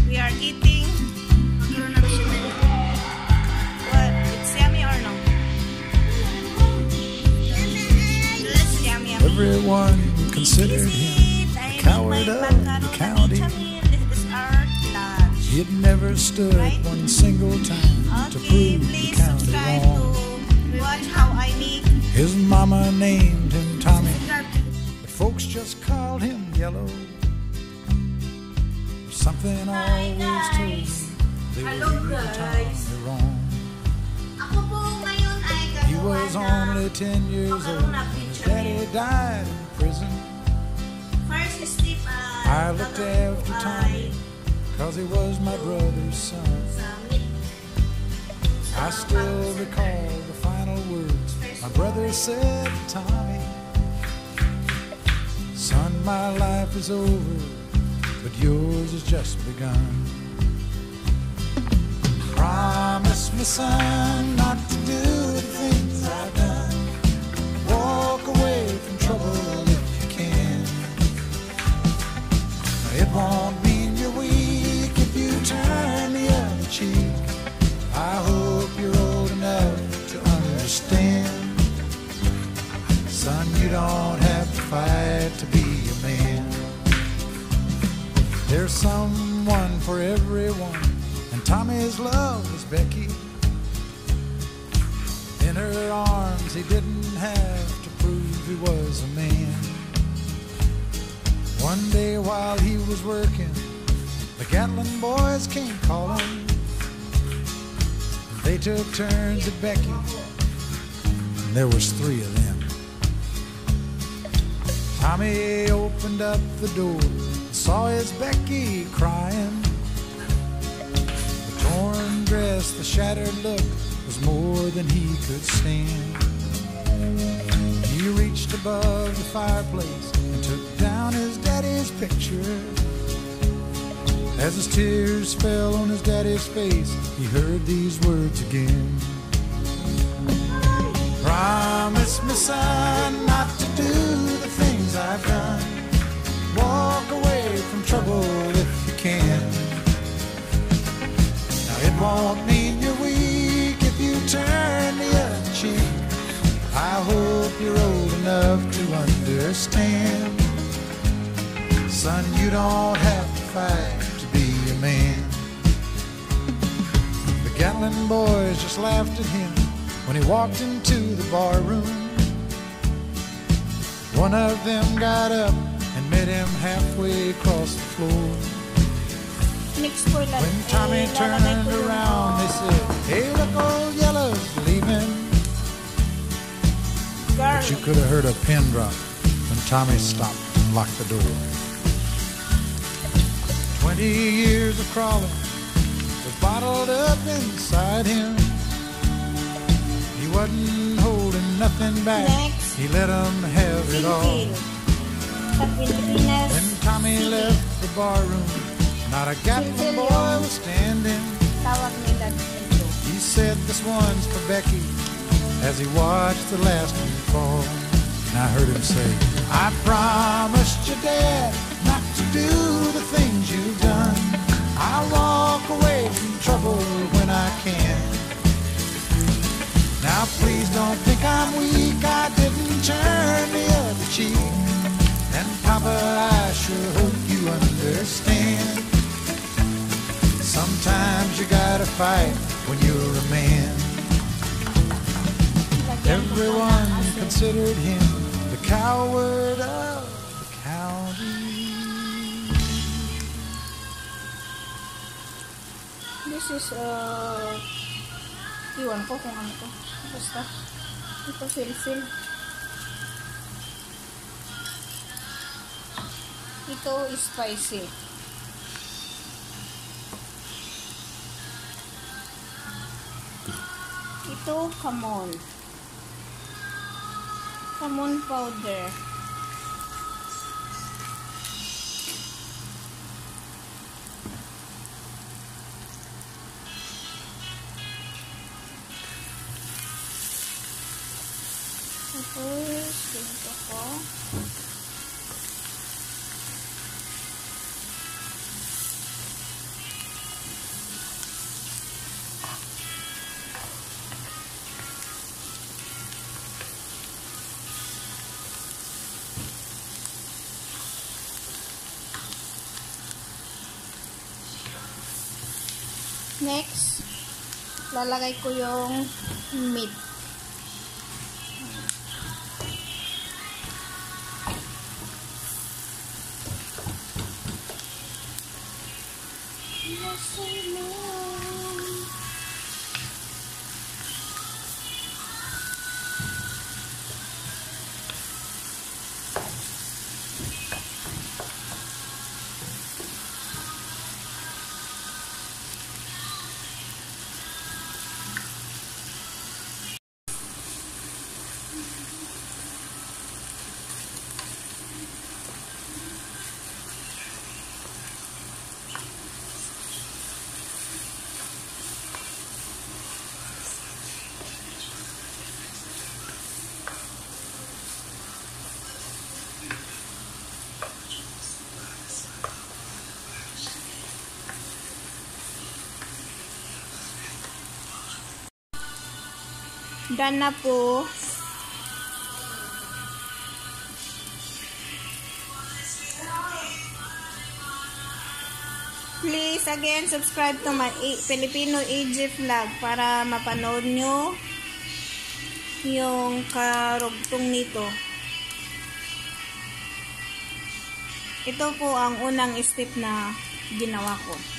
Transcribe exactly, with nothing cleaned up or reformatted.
We are eating. What? It's yummy or no? It's yummy, yummy. Everyone considered him the coward of the county. He'd never stood Right? one single time to Okay, prove the please county subscribe wrong. to watch how I make. His mama named him Tommy, Subscribe to but folks just called him Yellow. Something Hi, always told me guys. they Hello, were leaving guys. Tommy wrong. Ako po ngayon ay He was only ten years old when his daddy died in prison. First step I looked after Tommy, cause he was my brother's son. I still recall the final words my brother said to Tommy. Son, my life is over, but yours has just begun. Promise me, son, not to do the things I've done. Walk away from trouble if you can. It won't mean you're weak if you turn the other cheek. I hope you're old enough to understand. Son, you don't have to fight to be a man. There's someone for everyone, and Tommy's love was Becky. In her arms he didn't have to prove he was a man. One day while he was working, the Gatlin boys came calling. They took turns at Becky, and there was three of them. Tommy opened up the door, saw his Becky crying. The torn dress, the shattered look was more than he could stand. He reached above the fireplace and took down his daddy's picture. As his tears fell on his daddy's face, he heard these words again. Promise me, son, not to do the things I've done. Walk away from trouble if you can. Now it won't mean you're weak if you turn the other cheek. I hope you're old enough to understand. Son, you don't have to fight to be a man. The Gatlin boys just laughed at him when he walked into the bar room. One of them got up and met him halfway across the floor. When Tommy turned around, they said, "Hey, look, old Yellow's leaving." But you could have heard a pin drop when Tommy stopped and locked the door. Twenty years of crawling was bottled up inside him. He wasn't holding nothing back. Next. He let them have it all. When Tommy left the bar room, not a Gatlin boy was standing. He said, "This one's for Becky," as he watched the last one fall. And I heard him say, "I promised your dad not to do the things you've done. I'll walk away from trouble when I can. Now please don't think I'm weak, I didn't turn the other cheek. And Papa, I sure hope you understand. Sometimes you gotta fight when you're a man." Everyone considered him the coward of the county. This is, uh, iwan ko kung ano to. Basta, ito silsil. Ito is spicy. Ito, kamon. Kamon powder. Tapos, ganito ko. Next, lalagay ko yung meat. Done na po. Please again subscribe to my Filipino A J vlog para mapanood nyo yung karugtong nito. Ito po ang unang step na ginawa ko.